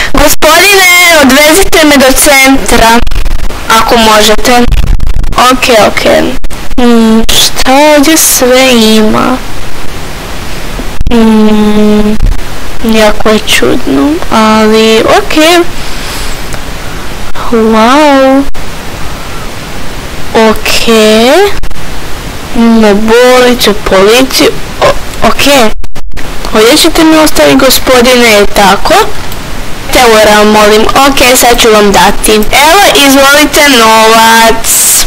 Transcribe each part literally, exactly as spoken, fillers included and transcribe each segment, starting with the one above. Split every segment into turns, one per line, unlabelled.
Gospodine, odvezite me do centra, ako možete. Ok, ok. Hmm, šta ovdje sve ima? Hmm, jako je čudno, ali ok. Wow. Ok. Imamo bolnicu, policiju. Ok. Ovdje ćete mi ostaviti, gospodine, tako? Eura, molim. Ok, sad ću vam dati. Evo, izvolite novac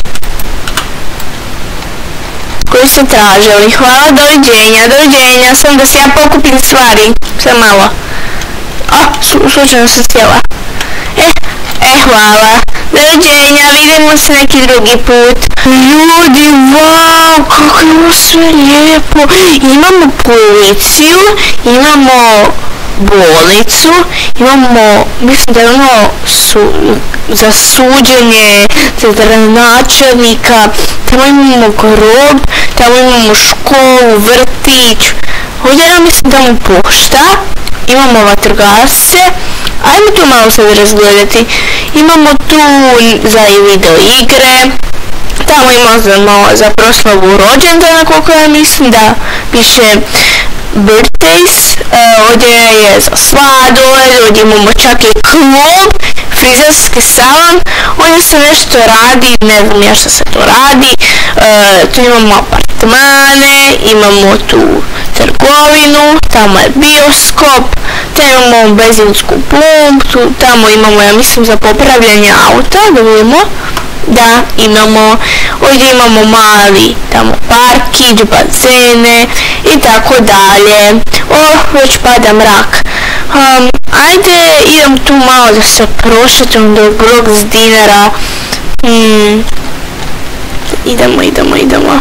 koji ste tražili. Hvala, doviđenja, doviđenja. Sam da si ja pokupim stvari. Sve malo. O, slučajno sam sjela. E, e, hvala. Doviđenja, vidimo se neki drugi put. Ljudi, wow, kako je ovo sve lijepo. Imamo policiju, imamo bolnicu, imamo, mislim da je ono su, za suđenje, za gradonačelnika, tamo imamo grob, tamo imamo školu, vrtić, ovdje ja mislim da imamo pošta, imamo vatrogasce, ajmo tu malo sad razgledati, imamo tu za video igre, tamo imamo za, malo za proslavu rođendana, koliko ja mislim da piše birthdays, uh, ovdje je za sladoled, ovdje imamo čak i klub, frizerski salon, ovdje se nešto radi, ne znam ja što se to radi, uh, tu imamo apartmane, imamo tu trgovinu, tamo je bioskop, tamo imamo benzinsku pumpu, tamo imamo, ja mislim, za popravljanje auta, da vidimo. Da, imamo, ovdje imamo mali tamo parkić, bazene i tako dalje. Oh, već pada mrak. Um, ajde, idem tu malo da se prošetam do Brogsdienera. Hmm. Idemo, idemo, idemo.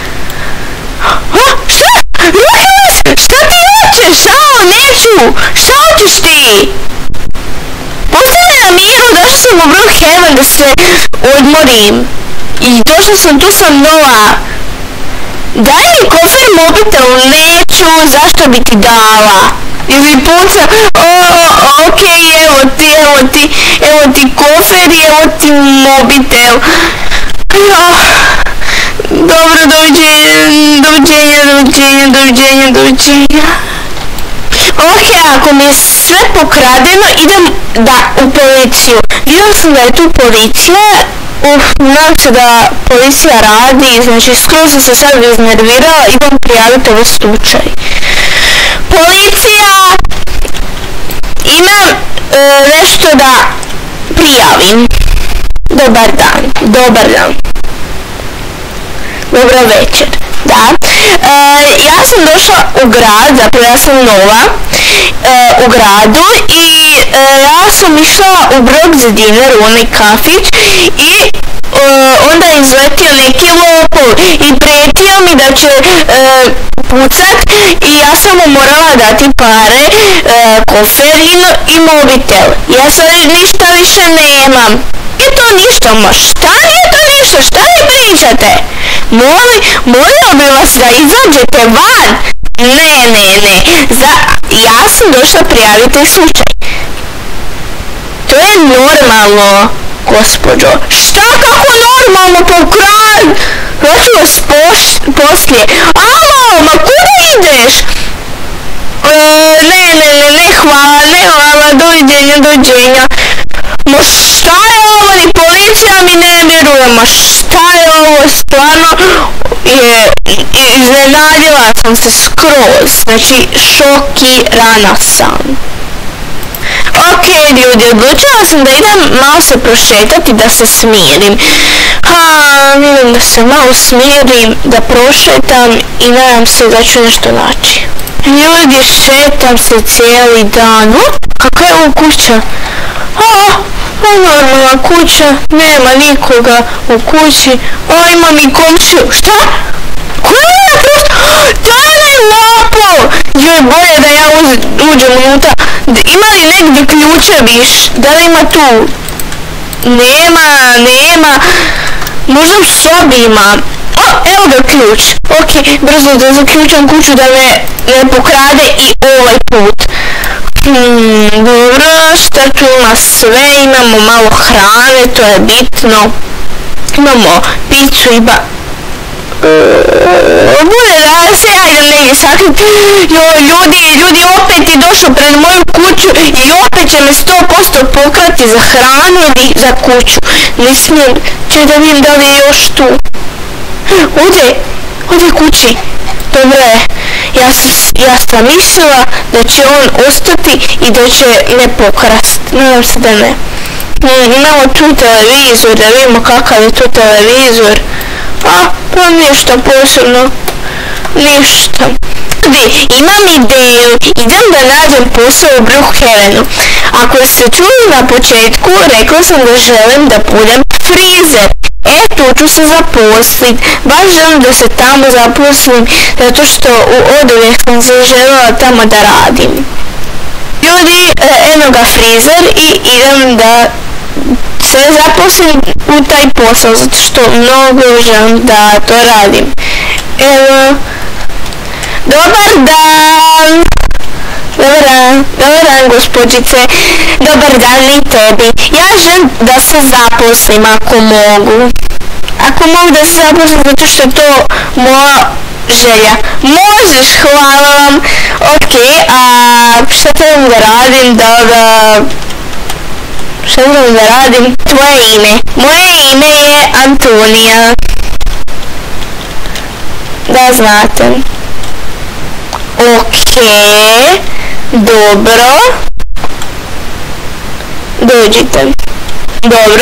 Oh, šta? Rukas! Šta ti hoćeš? Ao, neću! Šta hoćeš ti? Ostavi na miru, došla sam u Brookhaven da se odmorim. I došla sam, tu sam nova. Daj mi kofer, mobitel, neću, zašto bi ti dala? Ili puca, o, ok, evo ti, evo ti, evo ti kofer i evo ti mobitel. Dobro, doviđenja, doviđenja, doviđenja, doviđenja, doviđenja. Ok, ako mi je sve pokradeno, idem da u policiju. Vidio sam da je tu policija. Uf, nadam se da policija radi, znači skoro sam se sad iznervirala, idem prijaviti ovaj slučaj. Policija! Imam e, nešto da prijavim. Dobar dan, dobar dan. Dobro večer. Da, e, ja sam došla u grad, zapravo ja sam nova e, u gradu i e, ja sam išla u Brogsdiener, u onaj kafić i e, onda je izletio neki lopov i prijetio mi da će e, pucat i ja sam mu morala dati pare, e, kofer i, i mobitel. Ja sad ništa više nemam. Je to ništa, ma šta je to ništa, šta vi pričate? Moli, molio bi vas da izađete van. Ne, ne, ne, za, ja sam došla prijaviti slučaj. To je normalno, gospođo. Šta, kako normalno, pokraj? Ja ću vas poslije. Alo, ma kuda ideš? E, ne, ne, ne, ne, hvala, ne, hvala, doviđenja, doviđenja. Ma šta je ovo, ni policija mi ne vjeruje, ma šta je ovo, stvarno je, iznenadila sam se skroz, znači šokirana sam. Ok ljudi, odlučila sam da idem malo se prošetati, da se smirim. Ha, idem da se malo smirim, da prošetam i nadam se da ću nešto naći. Ljudi, šetam se cijeli dan. O, kakva je ovo kuća? A, normalna kuća, nema nikoga u kući. A, imam i komšiju. Šta? Koja je prosto? To je lopov! Joj, bolje da ja uz, uđem unutra. Ima li negdje ključe viš? Da li ima tu? Nema, nema. Možda u sobi ima. O, evo ga ključ. Ok, brzo da zaključam kuću da me ne pokrade i ovaj put. Hmm, dobro, šta tu ima sve, imamo malo hrane, to je bitno. Imamo picu i ba... Bude da se ja idem negdje sakriti. Joj, ljudi, ljudi, opet je došao pred moju kuću i opet će me sto posto pokrati za hranu ili za kuću. Ne smijem, če da vidim da li je još tu. Ovdje, ovdje kući. Dobro je, ja sam, ja sam mislila da će on ostati i da će me pokrast. Nadam se da ne. Imamo tu televizor, da vidimo kakav je tu televizor. A, pa ništa posebno. Ništa. Ljudi, imam ideju. Idem da nađem posao u Brookhavenu. Ako ste čuli na početku, rekla sam da želim da budem frizer. E, tu ću se zaposlit. Baš želim da se tamo zaposlim, zato što od uvijek sam se željela tamo da radim. Ljudi, eno ga frizer i idem da se zaposlim u taj posao, zato što mnogo želim da to radim. Evo, dobar dan! Dobar dan, dobar dan gospođice, dobar dan i tebi. Ja želim da se zaposlim ako mogu. Ako mogu da se zaposlim zato što je to moja želja. Možeš, hvala vam. Ok, a šta trebam da radim? Da da... Šta trebam da radim? Tvoje ime. Moje ime je Antonija. Da znate. Ok, dobro. Dođite. Dobro.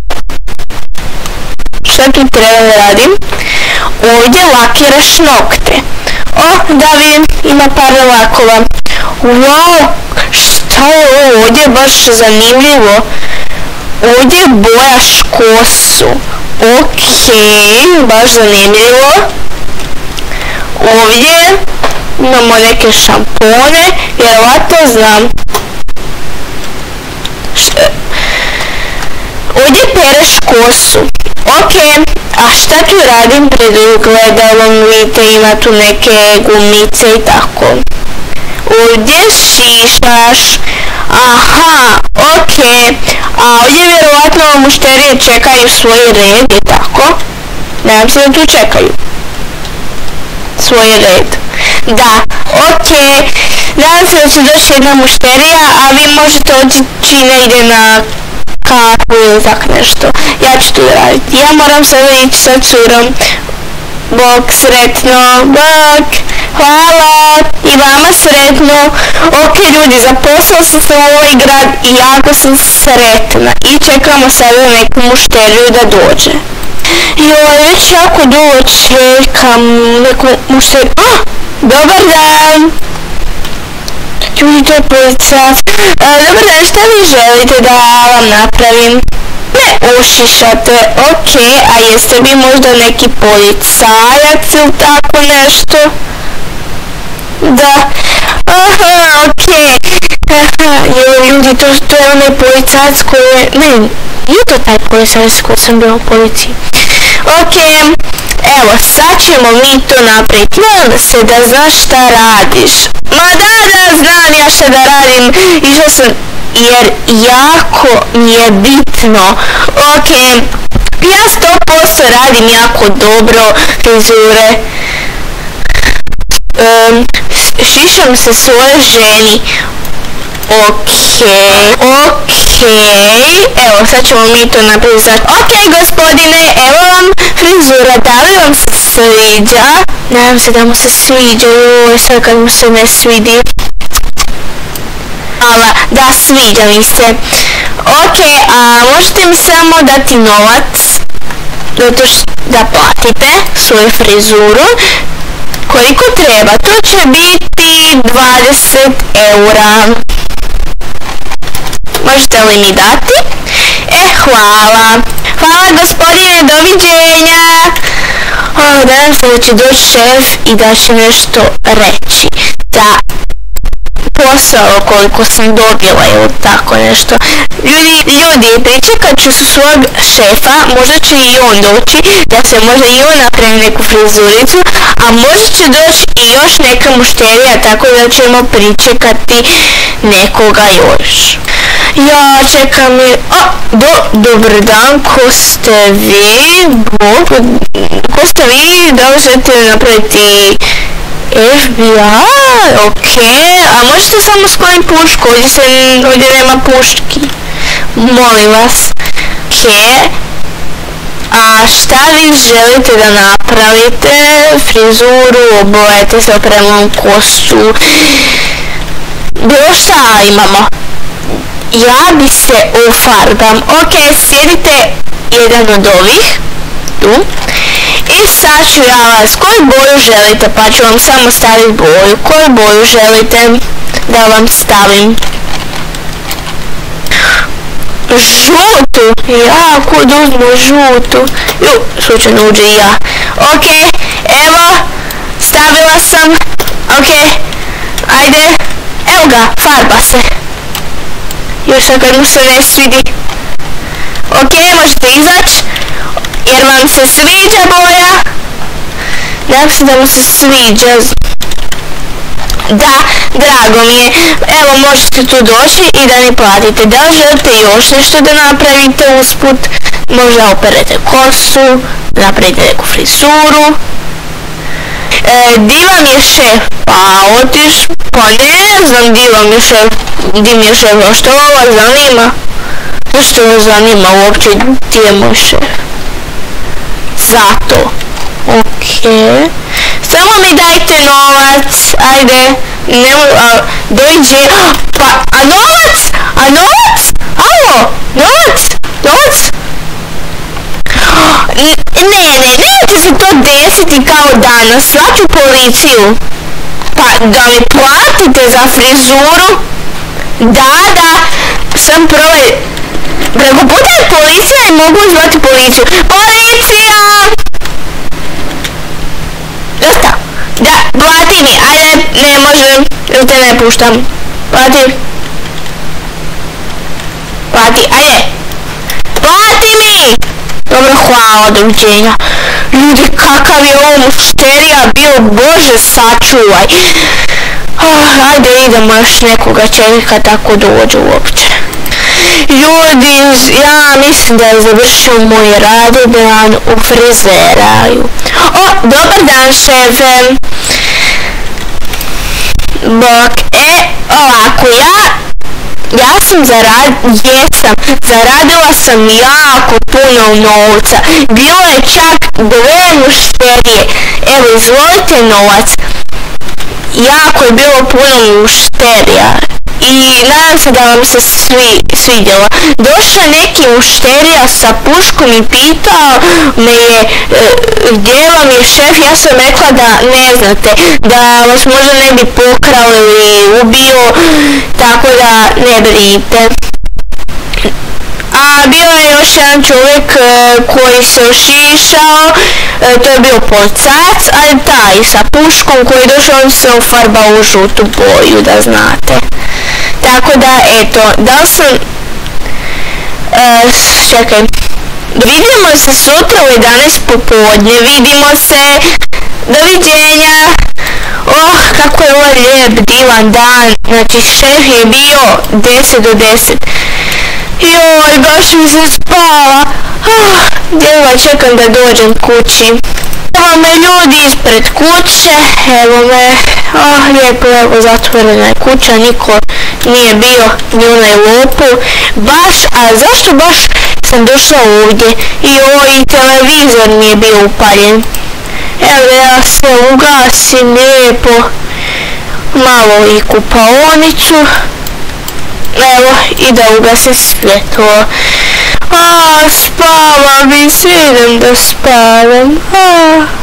Šta tu treba da radim? Ovdje lakiraš nokte. O, da vidim, ima par lakova. Wow, šta je ovo? Ovdje je baš zanimljivo. Ovdje bojaš kosu. Ok, baš zanimljivo. Ovdje imamo neke šampone, vjerovatno znam. Ovdje pereš kosu. Ok, a šta tu radim pred ogledalom? Vidite, ima tu neke gumice i tako. Ovdje šišaš. Aha, ok. A ovdje vjerovatno mušterije čekaju svoj red i tako. Nadam se da tu čekaju svoj red. Da, ok. Nadam se da će doći jedna mušterija, a vi možete otići negdje na kafu ili tako nešto. Ja ću tu raditi. Ja moram sada ići sa curom. Bok, sretno, bok. Hvala. I vama sretno. Ok ljudi, zaposlala sam se u ovaj grad i jako sam sretna. I čekamo sada neku mušteriju da dođe. Joj, već jako dugo čekam neku mušteriju. Ah, dobar dan. Ljudi, to je policajac. Dobar dan, šta vi želite da vam napravim? Ne ušišate, ok, a jeste vi možda neki policajac ili tako nešto? Da, aha, ok. Joj, ljudi, to, to je onaj policajac koji je... Ne, nije to taj policajac koji sam bio u policiji. Ok, evo, sad ćemo mi to napraviti. Nadam se da znaš šta radiš. Ma da, da, znam ja šta da radim. Išla sam, jer jako mi je bitno. Ok, ja sto posto radim jako dobro frizure. Um, šišam se svoje ženi. Ok, ok, evo sad ćemo mi to napraviti. Ok gospodine, evo vam frizura, da li vam se sviđa? Nadam se da mu se sviđa, joj sad kad mu se ne svidi. Hvala, da sviđa mi se. Ok, a možete mi samo dati novac, zato što da platite svoju frizuru. Koliko treba? To će biti dvadeset eura. Možete li mi dati? E, hvala. Hvala gospodine, doviđenja. O, nadam se da će doći šef i da će nešto reći. Da, posao koliko sam dobila ili tako nešto. Ljudi, ljudi, pričekat ću su svog šefa, možda će i on doći, da se možda i on napravi neku frizuricu, a možda će doći i još neka mušterija, tako da ćemo pričekati nekoga još. Ja čekam i... O, do, dobar dan, ko ste vi? Bog, ko ste vi? Da li želite napraviti F B I? Okej, a možete samo skloniti pušku, ovdje, se, ovdje nema puški. Molim vas. Okej. A šta vi želite da napravite? Frizuru, obojete se opremom kosu. Bilo šta imamo? Ja bi se ufarbam. Ok, sjedite jedan od ovih. Tu. I sad ću ja vas, koju boju želite, pa ću vam samo staviti boju. Koju boju želite da vam stavim? Žutu? Ja, kud uzmu žutu? Ju, slučajno uđe i ja. Ok, evo, stavila sam. Ok, ajde, evo ga, farba se. Još sad kad mu se ne svidi. Ok, možete izaći. Jer vam se sviđa boja. Nadam se da mu se sviđa. Da, drago mi je. Evo, možete tu doći i da mi platite. Da li želite još nešto da napravite usput? Možda operete kosu, napravite neku frizuru. E, di vam je šef? Pa otiš, pa ne znam di vam je šef, di mi je šef, a što vas zanima? Zašto vas zanima uopće di je moj šef? Zato. Okej. Samo mi dajte novac, ajde, nemoj, a, dođe, pa, a novac, a novac, alo, novac, novac. Ne, ne, neće se to desiti kao danas, slaću policiju. Pa da mi platite za frizuru? Da, da, sam prove... Preko puta je policija i mogu zvati policiju. Policija! Dosta. Da, plati mi, ajde, ne možem, jer te ne puštam. Plati. Plati, ajde. Plati mi! Dobro, hvala, doviđenja. Ljudi, kakav je ovo mušterija bio, Bože, sačuvaj. Oh, ajde, idemo još nekoga čeka tako dođe uopće. Ljudi, ja mislim da je završio moj radni dan u frizeraju. O, dobar dan, šefe. Bok, e, ovako, ja... Ja sam zarad... jesam, zaradila sam jako puno novca. Bilo je čak dve mušterije. Evo, izvolite novac. Jako je bilo puno mušterija. I nadam se da vam se svi, svidjelo. Došao neki mušterija sa puškom i pitao me je e, gdje vam je šef. Ja sam rekla da ne znate, da vas možda ne bi pokrao ili ubio, tako da ne brinite. A bio je još jedan čovjek e, koji se ošišao, e, to je bio policajac, ali taj sa puškom koji je došao, on se ufarbao u žutu boju, da znate. Tako da, eto, da li sam... E, čekaj. Vidimo se sutra u jedanaest popodne, vidimo se, doviđenja. Oh, kako je ovo lijep, divan dan, znači šef je bio deset do deset. Joj, baš mi se spava. Ah, djelova čekam da dođem kući. Evo me ljudi ispred kuće, evo me, ah, lijepo, evo, zatvorena je kuća, niko nije bio ni onaj lopu, baš, a zašto baš sam došla ovdje i ovaj televizor mi je bio upaljen. Evo ja se ugasim lijepo, malo i kupaonicu, evo i da ugasim svjetlo. A, spavam i idem da spavam. A.